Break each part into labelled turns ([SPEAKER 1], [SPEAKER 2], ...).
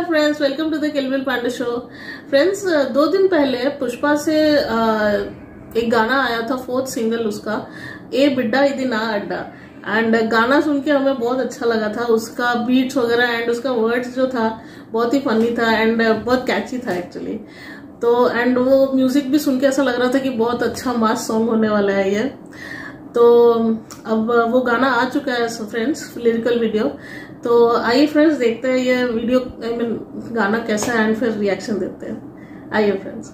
[SPEAKER 1] Friends, welcome to the Kilbil Pandey show. Friends, 2 दिन पहले पुष्पा से एक गाना आया था, 4th सिंगल उसका, ए बिड्डा इदी ना अड्डा। एंड गाना सुन के हमें बहुत अच्छा लगा था, उसका बीट्स वगैरह एंड उसका वर्ड्स जो था बहुत ही फनी था एंड बहुत कैची था एक्चुअली। तो एंड वो म्यूजिक भी सुन के ऐसा लग रहा था कि बहुत अच्छा मास सॉन्ग होने वाला है ये। तो अब वो गाना आ चुका है फ्रेंड्स, लिरिकल वीडियो। तो आइए फ्रेंड्स देखते हैं ये वीडियो, आई मीन गाना कैसा है एंड फिर रिएक्शन देते हैं। आइए फ्रेंड्स।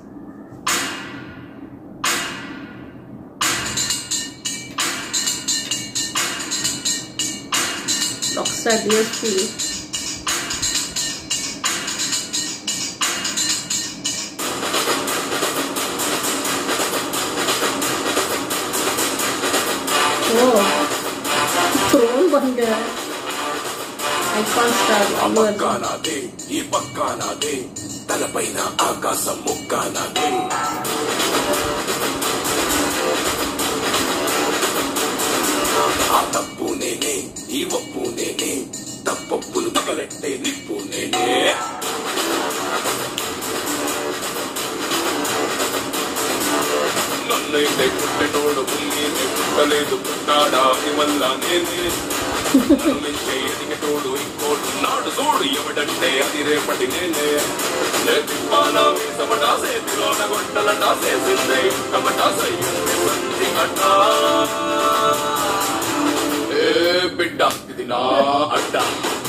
[SPEAKER 1] Rockstar DSP. थ्रोन बन गया है। ఐకాన్ స్టార్
[SPEAKER 2] అమ్మకానాదే ఈ పక్కానాదే తలపైన ఆకాశం ముక్కానాదే ఆ తప్పు నేనే ఈ ఒప్పు నేనే తప్పప్పులు తగలెట్టే నిప్పు నేనే నన్నైతే పుట్టెటోడు పుల్లినే పుట్టలేదు పుట్టాడా మళ్ళా నేనే ఎదిగటోడు ఇంకోడు నాడు చూడు ఎవడంటే అది రేపటి నేనే తిప్పానా సమటా సేతిలోన గొట్టలటా సేసిందే కమటా సయ్యుంది అట్టా ఏ బిడ్డ ఇది నా అడ్డా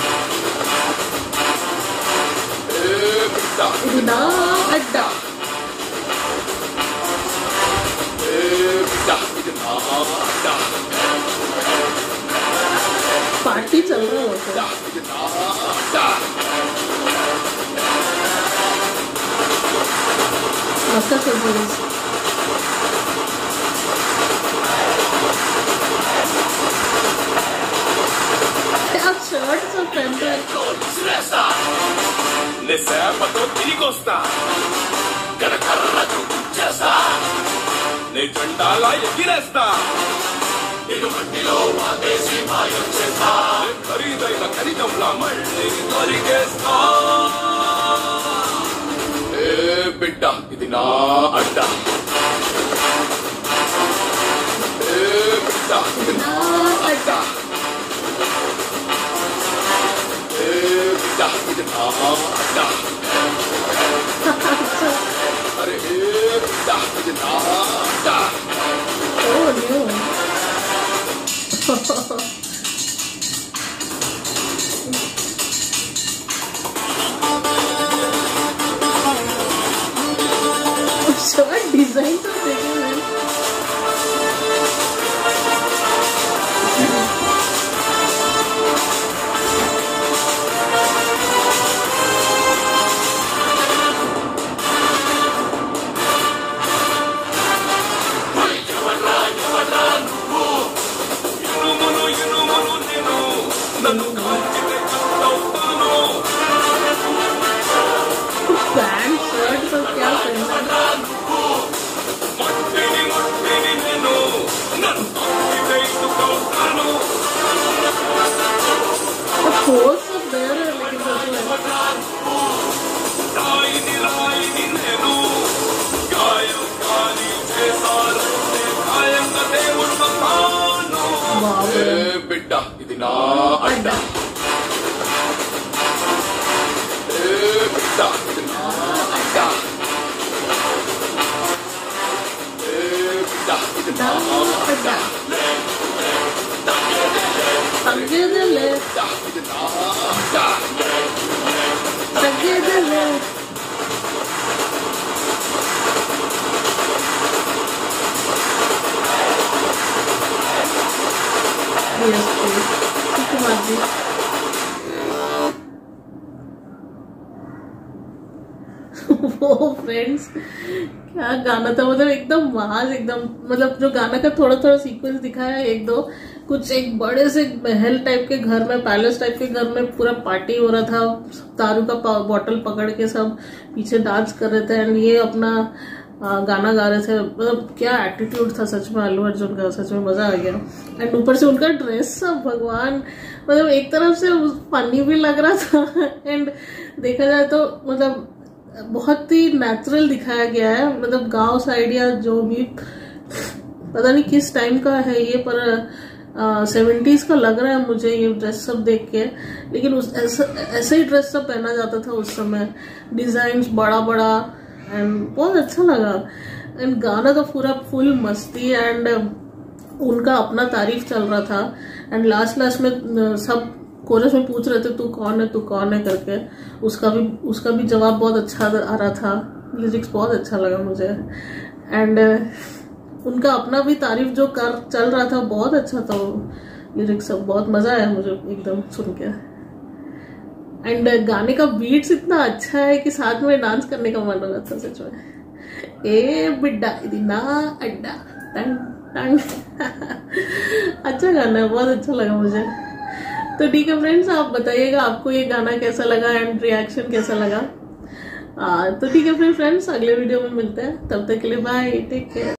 [SPEAKER 2] ఏ బిడ్డ
[SPEAKER 1] ఇది నా అడ్డా
[SPEAKER 2] ఏ బిడ్డ ఇది నా అడ్డా
[SPEAKER 1] पार्टी चल रहा होता है। मस्का सर्जरीज आप शर्ट सब पहनते हैं।
[SPEAKER 2] నిసేపతో తిరిగొస్తా గడకర్ర చూపించేస్తా నీ జెండాలా ఎగిరేస్తా నిన్ను మట్టిలో వాదేసి మాయం చేస్తా ఖరీదైన ఖరీదంలా మళ్ళీ దొరికేస్తా ఏ బిడ్డ ఇది నా అడ్డా ఏ బిడ్డ ఇది నా అడ్డా ఏ బిడ్డ ఇది నా అడ్డా అరే ఏ బిడ్డ ఇది నా అడ్డా
[SPEAKER 1] Oh no. शर्ट डिजाइन तो देखे हैं। पैंट शर्ट सब क्या पहनना फोर्स ऑफ देयर है, लेकिन
[SPEAKER 2] बिड्ड ఇది నా అడ్డా బిడ్డ ఇది నా అడ్డా బిడ్డ ఇది నా అడ్డా
[SPEAKER 1] తగ్గేదేలే
[SPEAKER 2] ఇది నా అడ్డా
[SPEAKER 1] తగ్గేదేలే वो फ्रेंड्स क्या गाना था, मतलब एकदम मास, एकदम मतलब जो गाना का थोड़ा थोड़ा सीक्वेंस दिखाया, 1-2 कुछ एक बड़े से महल टाइप के घर में, पैलेस टाइप के घर में पूरा पार्टी हो रहा था, दारू का बॉटल पकड़ के सब पीछे डांस कर रहे थे एंड ये अपना गाना गा रहे थे। मतलब क्या एटीट्यूड था सच में अल्लू अर्जुन का, सच में मजा आ गया। एंड ऊपर से उनका ड्रेस सब, भगवान मतलब एक तरफ से फनी भी लग रहा था एंड देखा जाए तो मतलब बहुत ही नेचुरल दिखाया गया है। मतलब गांव साइड या जो भी, पता नहीं किस टाइम का है ये, पर 70s का लग रहा है मुझे ये ड्रेस सब देख के। लेकिन उस ऐसे ही ड्रेस सब पहना जाता था उस समय, डिजाइन बड़ा बड़ा, एंड बहुत अच्छा लगा। एंड गाना तो पूरा फुल मस्ती, एंड उनका अपना तारीफ चल रहा था। एंड लास्ट में सब कोरस में पूछ रहे थे तू कौन है करके, उसका भी जवाब बहुत अच्छा आ रहा था। लिरिक्स बहुत अच्छा लगा मुझे, एंड उनका अपना भी तारीफ जो चल रहा था बहुत अच्छा था वो लिरिक्स सब। बहुत मजा आया मुझे एकदम सुन के। एंड गाने का बीट्स इतना अच्छा है कि साथ में डांस करने का मन हो रहा था सच में। ए बिड्डा इदी ना अड्डा टंग टंग अच्छा गाना है, बहुत अच्छा लगा मुझे। तो ठीक है फ्रेंड्स, आप बताइएगा आपको ये गाना कैसा लगा एंड रिएक्शन कैसा लगा। तो ठीक है फिर फ्रेंड्स, अगले वीडियो में मिलते हैं, तब तक के लिए बाय, टेक केयर।